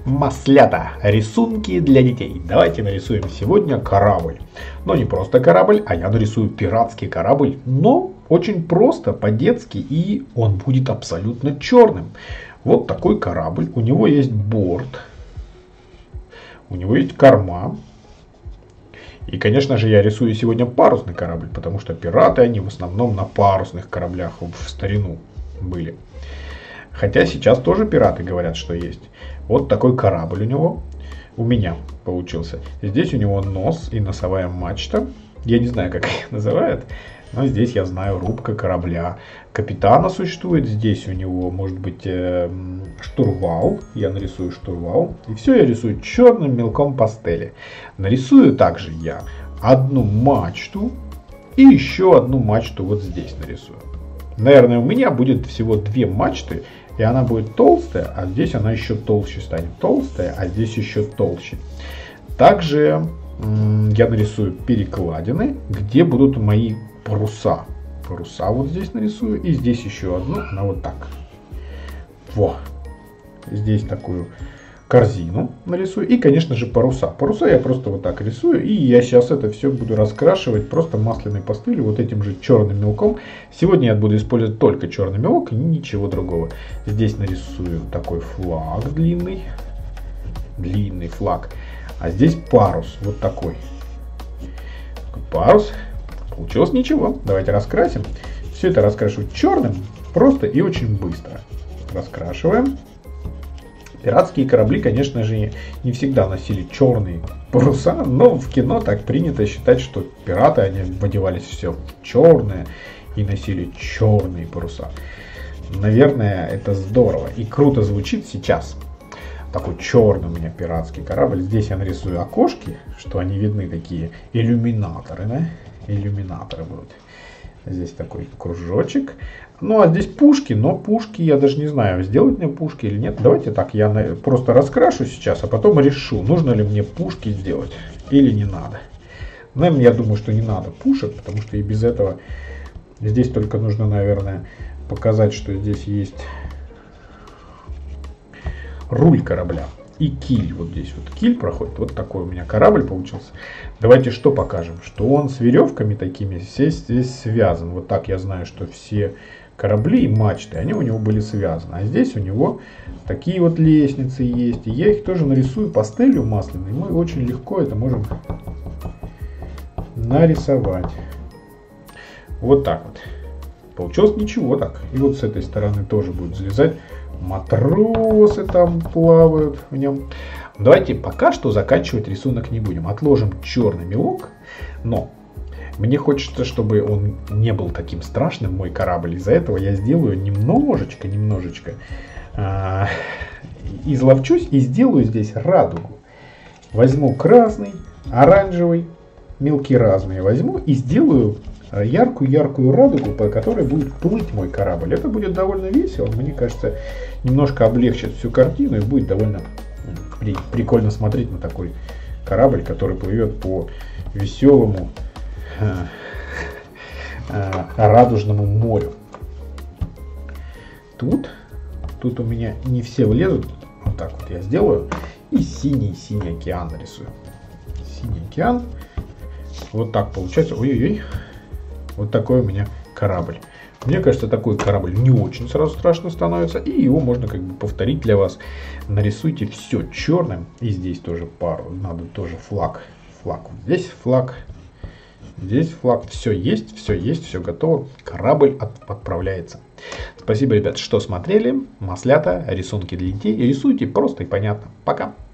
Маслята. Рисунки для детей. Давайте нарисуем сегодня корабль. Но не просто корабль, а я нарисую пиратский корабль. Но очень просто, по-детски. И он будет абсолютно черным. Вот такой корабль. У него есть борт. У него есть корма. И, конечно же, я рисую сегодня парусный корабль. Потому что пираты, они в основном на парусных кораблях в старину были. Хотя сейчас тоже пираты говорят, что есть. Вот такой корабль у него. У меня получился. Здесь у него нос и носовая мачта. Я не знаю, как их называют. Но здесь я знаю рубка корабля. Капитана существует. Здесь у него может быть штурвал. Я нарисую штурвал. И все я рисую черным мелком пастели. Нарисую также я одну мачту. И еще одну мачту вот здесь нарисую. Наверное, у меня будет всего две мачты. И она будет толстая, а здесь она еще толще станет. Толстая, а здесь еще толще. Также я нарисую перекладины, где будут мои паруса. Паруса вот здесь нарисую. И здесь еще одну, она вот так. Во. Здесь такую корзину нарисую. И, конечно же, паруса. Паруса я просто вот так рисую. И я сейчас это все буду раскрашивать просто масляной пастелью, вот этим же черным мелком. Сегодня я буду использовать только черный мелок и ничего другого. Здесь нарисую такой флаг длинный. Длинный флаг. А здесь парус. Вот такой. Парус. Получилось ничего. Давайте раскрасим. Все это раскрашу черным. Просто и очень быстро. Раскрашиваем. Пиратские корабли, конечно же, не всегда носили черные паруса, но в кино так принято считать, что пираты, они одевались все в черное и носили черные паруса. Наверное, это здорово и круто звучит сейчас. Такой черный у меня пиратский корабль. Здесь я нарисую окошки, что они видны, такие иллюминаторы, да? Иллюминаторы будут. Здесь такой кружочек. Ну, а здесь пушки, но пушки я даже не знаю, сделать мне пушки или нет. Давайте так, я просто раскрашу сейчас, а потом решу, нужно ли мне пушки сделать или не надо. Наверное, я думаю, что не надо пушек, потому что и без этого здесь только нужно, наверное, показать, что здесь есть руль корабля и киль. Вот здесь вот киль проходит. Вот такой у меня корабль получился. Давайте что покажем, что он с веревками такими здесь связан. Вот так я знаю, что все корабли и мачты, они у него были связаны. А здесь у него такие вот лестницы есть. И я их тоже нарисую пастелью масляной. Мы очень легко это можем нарисовать. Вот так вот. Получилось ничего так. И вот с этой стороны тоже будет залезать. Матросы там плавают в нем. Давайте пока что заканчивать рисунок не будем. Отложим черный мелок. Но мне хочется, чтобы он не был таким страшным, мой корабль. Из-за этого я сделаю немножечко изловчусь и сделаю здесь радугу. Возьму красный, оранжевый, мелкие разные возьму и сделаю яркую радугу, по которой будет плыть мой корабль. Это будет довольно весело. Мне кажется, немножко облегчит всю картину и будет довольно прикольно смотреть на такой корабль, который плывет по веселому радужному морю. Тут у меня не все влезут. Вот так вот я сделаю. И синий океан нарисую. Синий океан. Вот так получается. Ой-ой-ой. Вот такой у меня корабль. Мне кажется, такой корабль не очень сразу страшно становится. И его можно как бы повторить для вас. Нарисуйте все черным. И здесь тоже пару. Надо тоже флаг. Флаг. Вот здесь флаг. Здесь флаг. Все есть, все готово. Корабль отправляется. Спасибо, ребят, что смотрели. Маслята, рисунки для детей. Рисуйте просто и понятно. Пока.